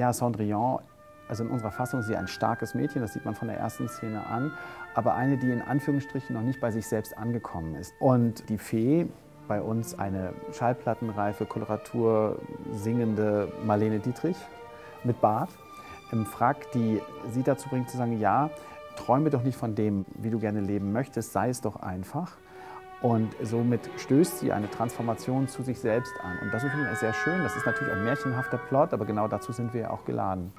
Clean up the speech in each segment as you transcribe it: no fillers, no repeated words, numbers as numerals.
Ja, Cendrillon, also in unserer Fassung ist sie ein starkes Mädchen, das sieht man von der ersten Szene an, aber eine, die in Anführungsstrichen noch nicht bei sich selbst angekommen ist. Und die Fee, bei uns eine schallplattenreife, Koloratur singende Marlene Dietrich mit Bart im Frack, die sie dazu bringt zu sagen, ja, träume doch nicht von dem, wie du gerne leben möchtest, sei es doch einfach. Und somit stößt sie eine Transformation zu sich selbst an. Und das finde ich sehr schön. Das ist natürlich ein märchenhafter Plot, aber genau dazu sind wir ja auch geladen.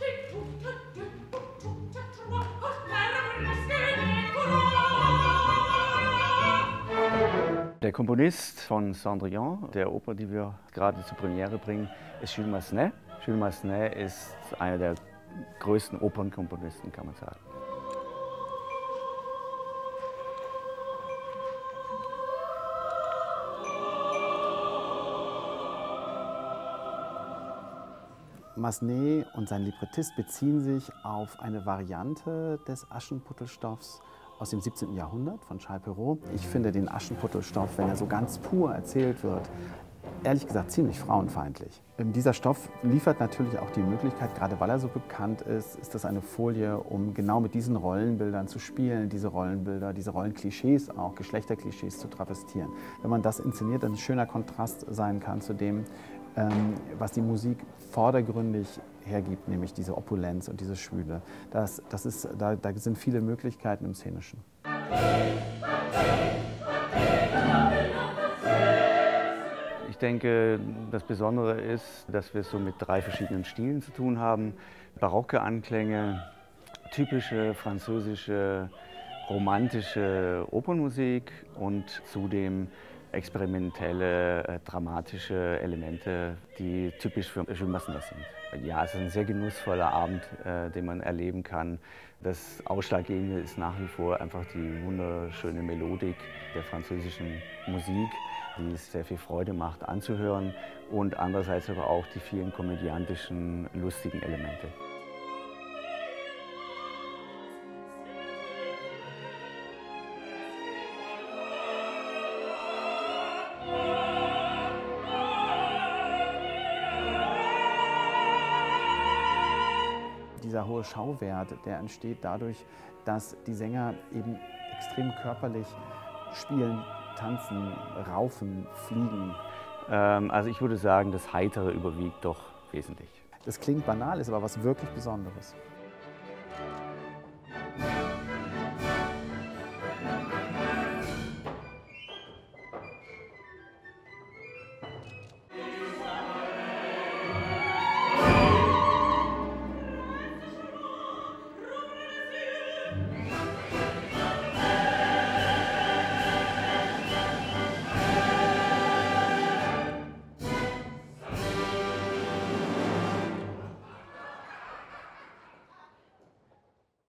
Der Komponist von Cendrillon, der Oper, die wir gerade zur Premiere bringen, ist Jules Massenet. Jules Massenet ist einer der größten Opernkomponisten, kann man sagen. Massenet und sein Librettist beziehen sich auf eine Variante des Aschenputtelstoffs aus dem 17. Jahrhundert von Charles Perrault. Ich finde den Aschenputtelstoff, wenn er so ganz pur erzählt wird, ehrlich gesagt ziemlich frauenfeindlich. Dieser Stoff liefert natürlich auch die Möglichkeit, gerade weil er so bekannt ist, ist das eine Folie, um genau mit diesen Rollenbildern zu spielen, diese Rollenbilder, diese Rollenklischees auch, Geschlechterklischees zu travestieren. Wenn man das inszeniert, dann ein schöner Kontrast sein kann zu dem, was die Musik vordergründig hergibt, nämlich diese Opulenz und diese Schwüle. Da sind viele Möglichkeiten im Szenischen. Ich denke, das Besondere ist, dass wir es so mit 3 verschiedenen Stilen zu tun haben. Barocke Anklänge, typische französische, romantische Opernmusik und zudem experimentelle, dramatische Elemente, die typisch für Jules Massenet sind. Ja, es ist ein sehr genussvoller Abend, den man erleben kann. Das Ausschlaggebende ist nach wie vor einfach die wunderschöne Melodik der französischen Musik, die es sehr viel Freude macht anzuhören, und andererseits aber auch die vielen komödiantischen, lustigen Elemente. Dieser hohe Schauwert, der entsteht dadurch, dass die Sänger eben extrem körperlich spielen, tanzen, raufen, fliegen. Also ich würde sagen, das Heitere überwiegt doch wesentlich. Das klingt banal, ist aber was wirklich Besonderes.